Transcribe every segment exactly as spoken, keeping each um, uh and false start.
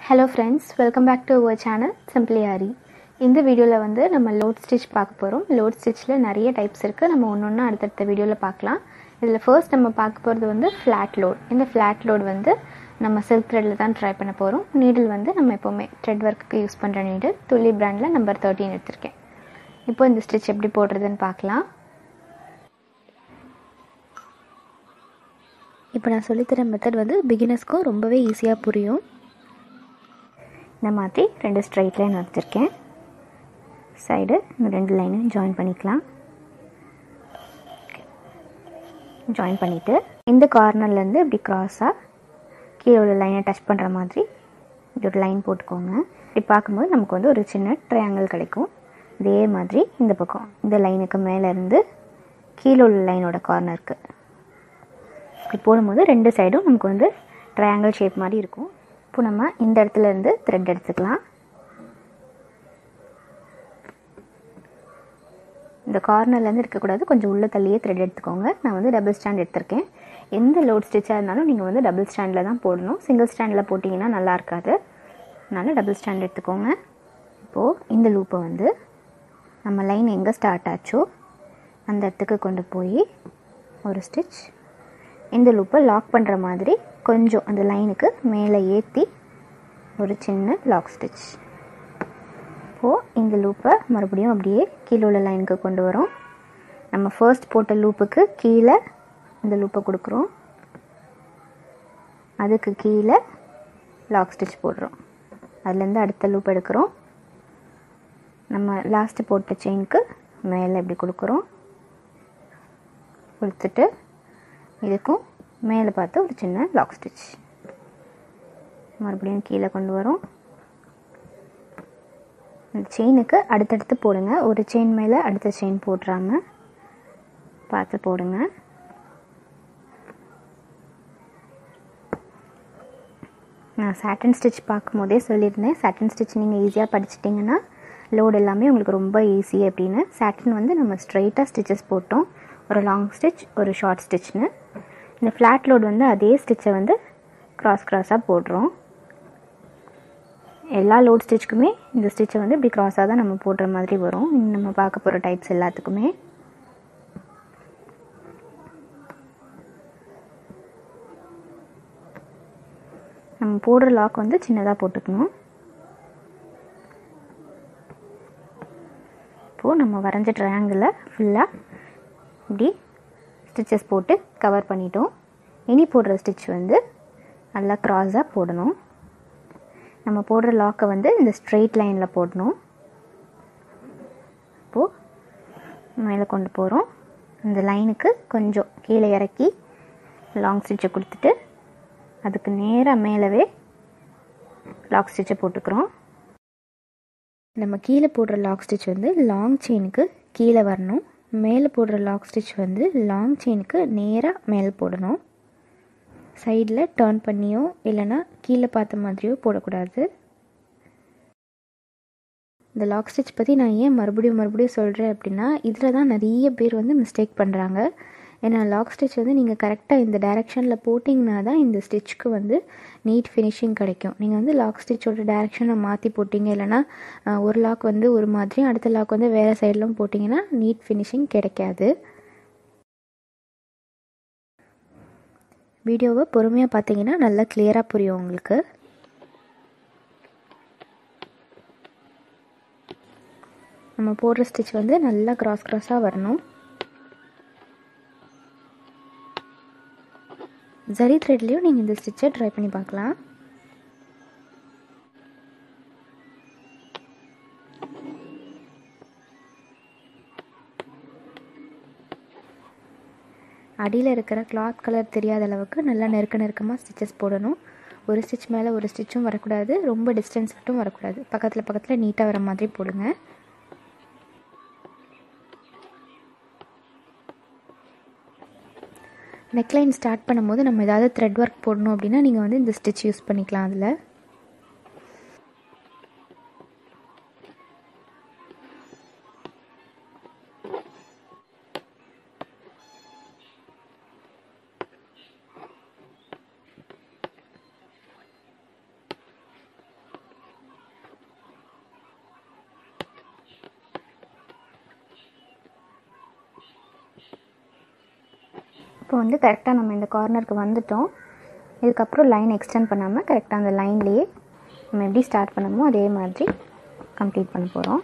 Hello friends, welcome back to our channel Simply Aari. இந்த வீடியோல வந்து நம்ம லோட் ஸ்டிட்ச் பார்க்க போறோம். லோட் ஸ்டிட்ச்ல நிறைய டைப்ஸ் இருக்கு. நம்ம ஒவ்வொண்ணா அடுத்தடுத்த வீடியோல பார்க்கலாம். இதுல ஃபர்ஸ்ட் நம்ம பார்க்க போறது வந்து ஃபிளாட் லோட். இந்த ஃபிளாட் லோட் வந்து நம்ம silk threadல தான் ட்ரை பண்ண போறோம். நீடில் வந்து நம்ம எப்பவுமே thread workக்கு யூஸ் பண்ற நீடில் துளி பிராண்ட்ல நம்பர் thirteen எடுத்துர்க்கேன். இப்போ இந்த ஸ்டிட்ச் எப்படி போடுறதுன்னு பார்க்கலாம். இப்போ நான் சொல்லி தர மெத்தட் வந்து பிகினர்ஸ்க்கு ரொம்பவே ஈஸியா புரியும். இந்த மாதிரி ரெண்டு ஸ்ட்ரைட் லைன் வச்சிருக்கேன். சைடு இந்த ரெண்டு லைனையும் ஜாயின் பண்ணிக்கலாம். ஜாயின் பண்ணிட்டு இந்த கார்னர்ல இருந்து இப்படி கிராஸா கீழ உள்ள லைனை டச் பண்ற மாதிரி இப்படி ஒரு லைன் போட்டுக்கோங்க. இப்படி பாக்கும்போது நமக்கு வந்து ஒரு சின்ன ட்ரையாங்கிள் கிடைக்கும். இதே மாதிரி இந்த பக்கம் இந்த லைனுக்கு மேல இருந்து கீழ உள்ள லைனோட கார்னருக்கு இப்படி போடும்போது ரெண்டு சைடும் நமக்கு வந்து ட்ரையாங்கிள் ஷேப் மாதிரி இருக்கும். இப்போ நம்ம இந்த இடத்துல இருந்து thread எடுத்துக்கலாம். இந்த கார்னர்ல இருந்து இருக்க கூடாது, கொஞ்சம் உள்ள தள்ளியே thread எடுத்துக்கோங்க. நான் வந்து டபுள் ஸ்டாண்ட் எடுத்துர்க்கேன். எந்த லோட் ஸ்டிட்சா இருந்தாலும் நீங்க வந்து டபுள் ஸ்டாண்ட்ல தான் போடணும். சிங்கிள் ஸ்டாண்ட்ல போடிங்கனா நல்லா இருக்காது. அதனால டபுள் ஸ்டாண்ட் எடுத்துக்கோங்க. இப்போ இந்த லூப்பை வந்து நம்ம லைன் எங்க ஸ்டார்ட் ஆச்சோ அந்த இடத்துக்கு கொண்டு போய் ஒரு ஸ்டிட்ச் இந்த லூப்பை லாக் பண்ற மாதிரி கொஞ்சம் அந்த லைனுக்கு மேலே ஏத்தி ஒரு சின்ன லாக் ஸ்டிட்ச். இப்போ இந்த லூப்பை மறுபடியும் அப்படியே கீழ உள்ள லைனுக்கு கொண்டு வரோம். நம்ம ஃபர்ஸ்ட் போட்ட லூப்புக்கு கீழ இந்த லூப்பை கொடுக்கிறோம். அதுக்கு கீழ லாக் ஸ்டிட்ச் போடுறோம். அதுல இருந்து அடுத்த லூப் எடுக்கிறோம். நம்ம லாஸ்ட் போட்ட செயினுக்கு மேலே இப்படி கொடுக்கிறோம். கொடுத்துட்டு இதுக்கும் மேலே பார்த்து ஒரு சின்ன லாக் ஸ்டிட்ச். மறுபடியும் கீழே கொண்டு வரோம். இந்த செயினுக்கு அடுத்தடுத்து போடுங்க. ஒரு செயின் மேலே அடுத்த செயின் போடுறாம பார்த்து போடுங்க. நான் சாட்டன் ஸ்டிட்ச் பார்க்கும்போதே சொல்லியிருந்தேன், சாட்டன் ஸ்டிட்ச் நீங்கள் ஈஸியாக படிச்சிட்டிங்கன்னா லோட் எல்லாமே உங்களுக்கு ரொம்ப ஈஸி அப்படின்னு. சாட்டன் வந்து நம்ம ஸ்ட்ரைட்டாக ஸ்டிச்சஸ் போட்டோம், ஒரு லாங் ஸ்டிட்ச் ஒரு ஷார்ட் ஸ்டிச்னு. இந்த ஃப்ளாட் லோட் வந்து அதே ஸ்டிச்சை வந்து கிராஸ் கிராஸாக போடுறோம். எல்லா லோட் ஸ்டிச்சுக்குமே இந்த ஸ்டிச்சை வந்து இப்படி கிராஸாக தான் நம்ம போடுற மாதிரி வரும். நம்ம பார்க்க போகிற டைப்ஸ் எல்லாத்துக்குமே நம்ம போடுற லாக் வந்து சின்னதாக போட்டுக்கணும். இப்போது நம்ம வரைஞ்ச ட்ரையாங்கிளை ஃபுல்லாக இப்படி ஸ்டிச்சஸ் போட்டு கவர் பண்ணிட்டோம். இனி போடுற ஸ்டிச் வந்து நல்லா கிராஸாக போடணும். நம்ம போடுற லாக்கை வந்து இந்த ஸ்ட்ரெயிட் லைனில் போடணும். இப்போது மேலே கொண்டு போகிறோம். இந்த லைனுக்கு கொஞ்சம் கீழே இறக்கி லாங் ஸ்டிச்சை கொடுத்துட்டு அதுக்கு நேராக மேலவே லாக் ஸ்டிச்சை போட்டுக்கிறோம். நம்ம கீழே போடுற லாக் ஸ்டிச் வந்து லாங் செயினுக்கு கீழே வரணும். மேலே போடுற லாக் ஸ்டிச் வந்து லாங் செயினுக்கு நேராக மேலே போடணும். சைடில் டர்ன் பண்ணியோ இல்லைனா கீழே பார்த்த மாதிரியோ போடக்கூடாது. இந்த லாக் ஸ்டிச் பற்றி நான் ஏன் மறுபடியும் மறுபடியும் சொல்கிறேன் அப்படின்னா, இதில் தான் நிறைய பேர் வந்து மிஸ்டேக் பண்ணுறாங்க. ஏன்னா லாக் ஸ்டிச் வந்து நீங்கள் கரெக்டாக இந்த டைரெக்ஷனில் போட்டிங்கன்னா தான் இந்த ஸ்டிச்சுக்கு வந்து நீட் ஃபினிஷிங் கிடைக்கும். நீங்கள் வந்து லாக் ஸ்டிச்சோட டைரெக்ஷனை மாற்றி போட்டிங்க இல்லைனா ஒரு லாக் வந்து ஒரு மாதிரியும் அடுத்த லாக் வந்து வேறு சைட்லாம் போட்டிங்கன்னா நீட் ஃபினிஷிங் கிடைக்காது. வீடியோவை பொறுமையாக பார்த்தீங்கன்னா நல்லா கிளியராக புரியும் உங்களுக்கு. நம்ம போடுற ஸ்டிச் வந்து நல்லா கிராஸ் கிராஸாக வரணும். ஜரி த்ரெட்லேயும் நீங்கள் இந்த ஸ்டிச்சை ட்ரை பண்ணி பார்க்கலாம். அடியில் இருக்கிற கிளாத் கலர் தெரியாத அளவுக்கு நல்லா நெருக்க நெருக்கமாக ஸ்டிச்சஸ் போடணும். ஒரு ஸ்டிச் மேலே ஒரு ஸ்டிச்சும் வரக்கூடாது, ரொம்ப டிஸ்டன்ஸ் மட்டும் வரக்கூடாது. பக்கத்தில் பக்கத்தில் நீட்டாக வர மாதிரி போடுங்க. நெக்லைன் ஸ்டார்ட் பண்ணும்போது நம்ம ஏதாவது த்ரெட் ஒர்க் போடணும் அப்படின்னா நீங்கள் வந்து இந்த ஸ்டிச் யூஸ் பண்ணிக்கலாம். அதில் இப்போ வந்து கரெக்டாக நம்ம இந்த கார்னருக்கு வந்துட்டோம். இதுக்கப்புறம் லைன் எக்ஸ்டெண்ட் பண்ணாமல் கரெக்டாக அந்த லைன்லேயே நம்ம எப்படி ஸ்டார்ட் பண்ணமோ அதே மாதிரி கம்ப்ளீட் பண்ண போகிறோம்.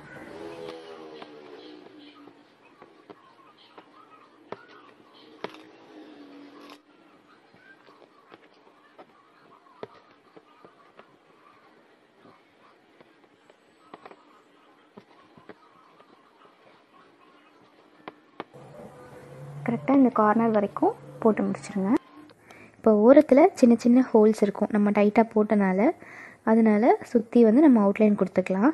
கரெக்டாக இந்த கார்னர் வரைக்கும் போட்டு முடிச்சிருங்க. இப்போ ஓரத்தில் சின்ன சின்ன ஹோல்ஸ் இருக்கும் நம்ம டைட்டாக போட்டனால, அதனால் சுற்றி வந்து நம்ம அவுட்லைன் கொடுத்துக்கலாம்.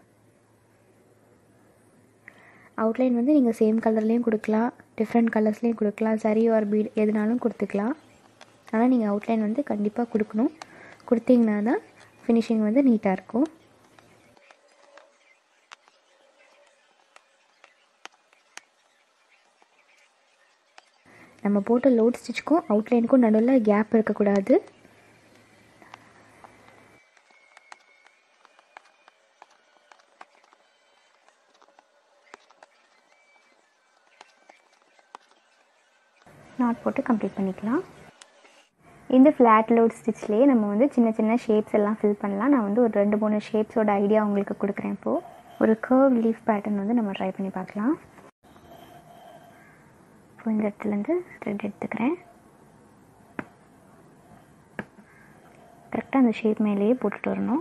அவுட்லைன் வந்து நீங்கள் சேம் கலர்லேயும் கொடுக்கலாம், டிஃப்ரெண்ட் கலர்ஸ்லேயும் கொடுக்கலாம், சரி ஆர் பீட் எதுனாலும் கொடுத்துக்கலாம். ஆனால் நீங்கள் அவுட்லைன் வந்து கண்டிப்பாக கொடுக்கணும். கொடுத்தீங்கன்னா தான் ஃபினிஷிங் வந்து நீட்டாக இருக்கும். நம்ம போட்ட லோட் ஸ்டிச்சுக்கும் அவுட்லைனுக்கும் நடுவில் கேப் இருக்கக்கூடாது. நாட் போட்டு கம்ப்ளீட் பண்ணிக்கலாம். இந்த ஃப்ளாட் லோட் ஸ்டிச்லேயே நம்ம வந்து சின்ன சின்ன ஷேப்ஸ் எல்லாம் ஃபில் பண்ணலாம். நான் வந்து ஒரு ரெண்டு மூணு ஷேப்ஸோட ஐடியா உங்களுக்கு கொடுக்குறேன். இப்போது ஒரு கர்வ் லீஃப் பேட்டர்ன் வந்து நம்ம ட்ரை பண்ணி பார்க்கலாம். இப்போ இந்த இடத்துலேருந்து த்ரெட் எடுத்துக்கிறேன். கரெக்டாக அந்த ஷேப் மேலேயே போட்டுட்டு வரணும்.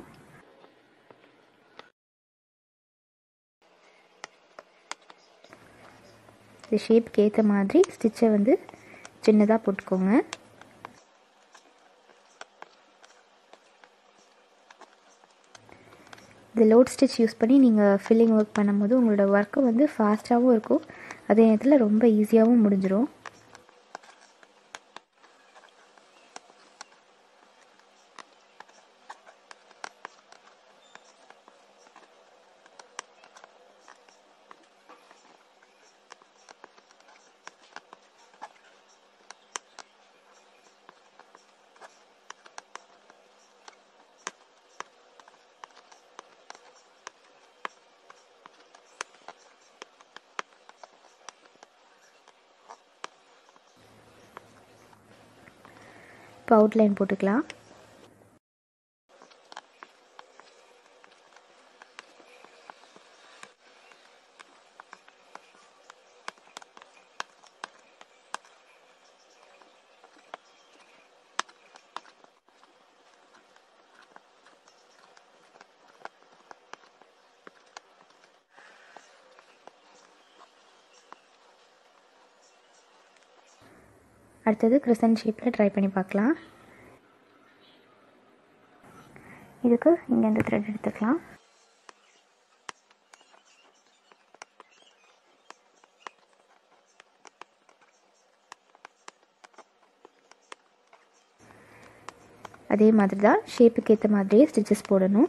இந்த ஷேப்புக்கு ஏற்ற மாதிரி ஸ்டிச்சை வந்து சின்னதாக போட்டுக்கோங்க. இந்த லோட் ஸ்டிச் யூஸ் பண்ணி நீங்கள் ஃபில்லிங் ஒர்க் பண்ணும்போது உங்களோட ஒர்க்கு வந்து ஃபாஸ்ட்டாகவும் இருக்கும், அதே நேரத்தில் ரொம்ப ஈஸியாகவும் முடிஞ்சிடும். இப்போ அவுட்லைன் போட்டுக்கலாம். அடுத்தது கிறிசன்ட் ஷேப்பில் ட்ரை பண்ணி பார்க்கலாம். இதுக்கு இங்கேருந்து த்ரெட் எடுத்துக்கலாம். அதே மாதிரி தான் ஷேப்புக்கு ஏற்ற மாதிரியே ஸ்டிச்சஸ் போடணும்.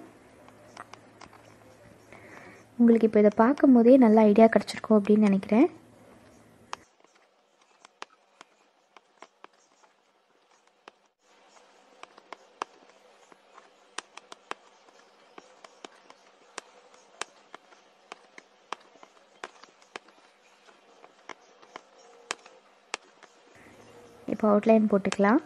உங்களுக்கு இப்போ இதை பார்க்கும் போதே நல்ல ஐடியா கிடச்சிருக்கும் அப்படின்னு நினைக்கிறேன். இப்போ அவுட்லைன் போட்டுக்கலாம்.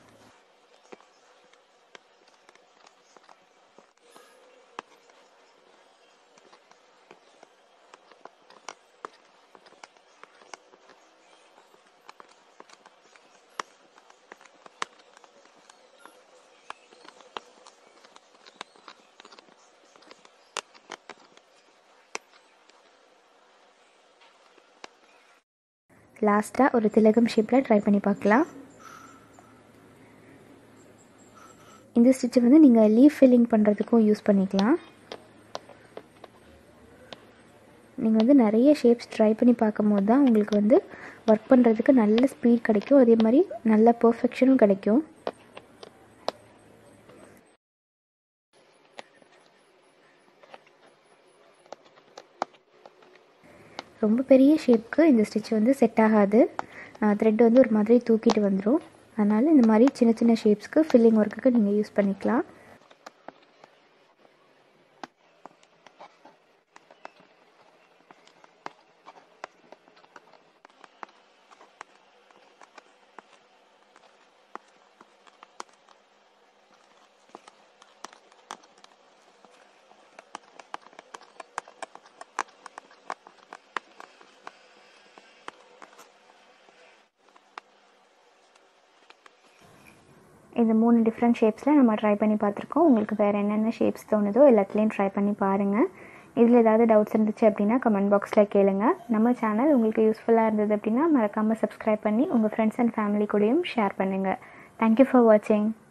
லாஸ்ட்டாக ஒரு திலகம் ஷேப்பில் ட்ரை பண்ணி பார்க்கலாம். இந்த ஸ்டிச்சை வந்து நீங்கள் லீஃப் ஃபில்லிங் பண்ணுறதுக்கும் யூஸ் பண்ணிக்கலாம். நீங்கள் வந்து நிறைய ஷேப்ஸ் ட்ரை பண்ணி பார்க்கும்போது தான் உங்களுக்கு வந்து ஒர்க் பண்ணுறதுக்கு நல்ல ஸ்பீட் கிடைக்கும், அதே மாதிரி நல்ல பர்ஃபெக்ஷனும் கிடைக்கும். ரொம்ப பெரிய ஷேப்புக்கு இந்த ஸ்டிச் வந்து செட் ஆகாது, த்ரெட் வந்து ஒரு மாதிரி தூக்கிட்டு வந்துடும். அதனால் இந்த மாதிரி சின்ன சின்ன ஷேப்ஸ்க்கு ஃபில்லிங் ஒர்க்குக்கு நீங்கள் யூஸ் பண்ணிக்கலாம். இந்த மூணு டிஃப்ரெண்ட் ஷேப்ஸில் நம்ம ட்ரை பண்ணி பார்த்துருக்கோம். உங்களுக்கு வேறு என்னென்ன ஷேப்ஸ் தோணுதோ எல்லாத்துலேயும் ட்ரை பண்ணி பாருங்கள். இதில் ஏதாவது டவுட்ஸ் இருந்துச்சு அப்படின்னா கமெண்ட் பாக்ஸில் கேளுங்க. நம்ம சேனல் உங்களுக்கு யூஸ்ஃபுல்லாக இருந்தது அப்படின்னா மறக்காமல் சப்ஸ்கிரைப் பண்ணி உங்கள் ஃப்ரெண்ட்ஸ் அண்ட் ஃபேமிலி கூடயும் ஷேர் பண்ணுங்கள். தேங்க்யூ ஃபார் வாட்சிங்.